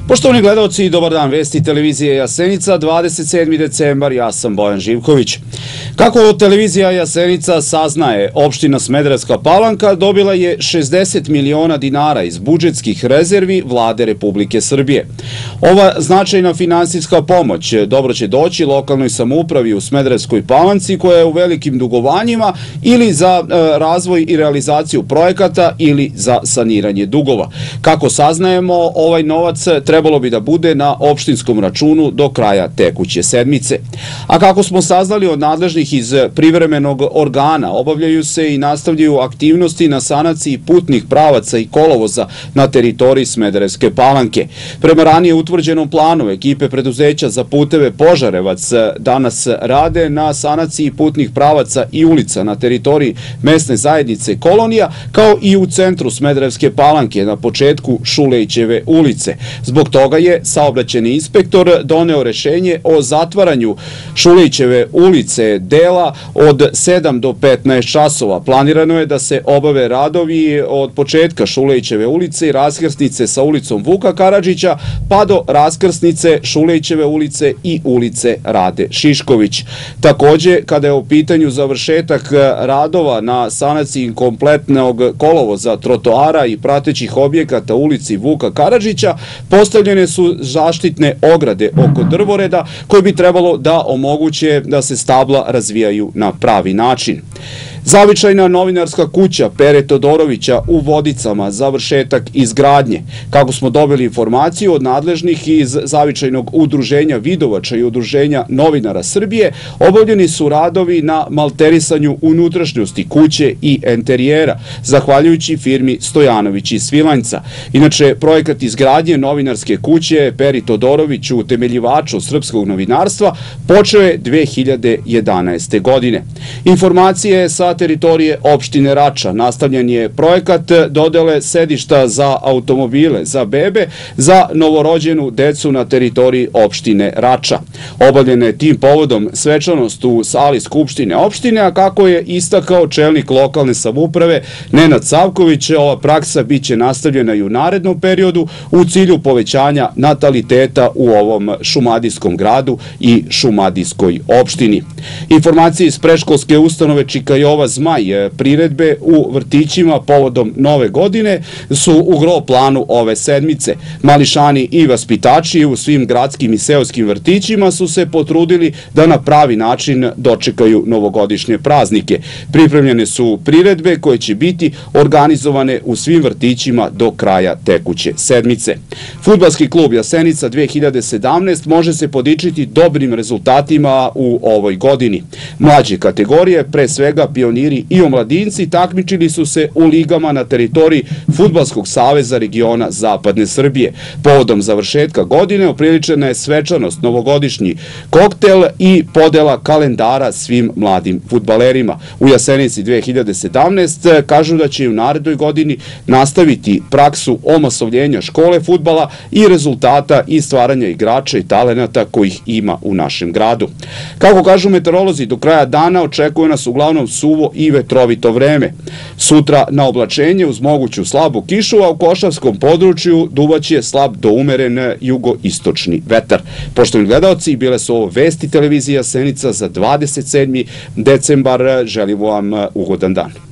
Poštovani gledalci, dobar dan, vesti televizije Jasenica, 27. decembar, ja sam Bojan Živković. Kako televizija Jasenica saznaje, opština Smederevska Palanka dobila je 60 miliona dinara iz budžetskih rezervi Vlade Republike Srbije. Ova značajna finansijska pomoć dobro će doći lokalnoj samoupravi u Smederevskoj Palanci koja je u velikim dugovanjima ili za razvoj i realizaciju projekata ili za saniranje dugova. Kako saznajemo, ovaj novac trebalo bi da bude na opštinskom računu do kraja tekuće sedmice. A kako smo saznali od nadležnih iz privremenog organa, obavljaju se i nastavljaju aktivnosti na sanaciji putnih pravaca i kolovoza na teritoriji Smederevske Palanke. Prema ranije utvrđenom planu, ekipe preduzeća za puteve Požarevac danas rade na sanaciji putnih pravaca i ulica na teritoriji mesne zajednice Kolonija, kao i u centru Smederevske Palanke na početku Šulejićeve ulice. Zbog toga je saobraćajni inspektor doneo rešenje o zatvaranju Šulejićeve ulice dela od 7 do 15 časova. Planirano je da se obave radovi od početka Šulejićeve ulice i raskrsnice sa ulicom Vuka Karadžića pa do raskrsnice Šulejićeve ulice i ulice Rade Šišković. Takođe, kada je u pitanju završetak radova na sanaciji kompletnog kolovoza, trotoara i pratećih objekata ulici Vuka Karadžića, postavljene su zaštitne ograde oko drvoreda koje bi trebalo da omoguće da se stabla razvijaju na pravi način. Zavičajna novinarska kuća Pere Todorovića u Vodicama, završetak izgradnje. Kako smo dobili informaciju od nadležnih iz Zavičajnog udruženja Vidovača i udruženja novinara Srbije, obavljeni su radovi na malterisanju unutrašnjosti kuće i enterijera, zahvaljujući firmi Stojanović iz Svilajnca. Inače, projekat izgradnje novinarske kuće Peri Todorović, utemeljivaču srpskog novinarstva, počeo je 2011. godine. Informacije sa teritorije opštine Rača. Nastavljen je projekat dodele sedišta za automobile, za bebe, za novorođenu decu na teritoriji opštine Rača. Obavljena je tim povodom svečanost u sali Skupštine opštine, a kako je istakao čelnik lokalne samouprave Nenad Savković, ova praksa biće nastavljena i u narednom periodu u cilju povećanja nataliteta u ovom šumadijskom gradu i šumadijskoj opštini. Informacije iz predškolske ustanove Čika Jova Zmaj, priredbe u vrtićima povodom nove godine su u gro planu ove sedmice. Mališani i vaspitači u svim gradskim i seoskim vrtićima su se potrudili da na pravi način dočekaju novogodišnje praznike. Pripremljene su priredbe koje će biti organizovane u svim vrtićima do kraja tekuće sedmice. Fudbalski klub Jasenica 2017 može se podičiti dobrim rezultatima u ovoj godini. Mlađe kategorije, pre svega pioniri i omladinci, takmičili su se u ligama na teritoriji Fudbalskog saveza regiona Zapadne Srbije. Povodom završetka godine upriličena je svečanost, novogodišnji koktel i podela kalendara svim mladim fudbalerima. U Jasenici 2017 kažu da će u narednoj godini nastaviti praksu omasovljenja škole fudbala i rezultata i stvaranja igrača i talenata kojih ima u našem gradu. Kako kažu meteorolozi, do kraja dana očekuje nas uglavnom suvo i vetrovito vreme. Sutra na oblačenje uz moguću slabu kišu, a u Košavskom području duvaće slab do umeren jugoistočni vetar. Poštovani gledalci, bile su ovo vesti televizije Jasenica za 27. decembar. Želimo vam ugodan dan.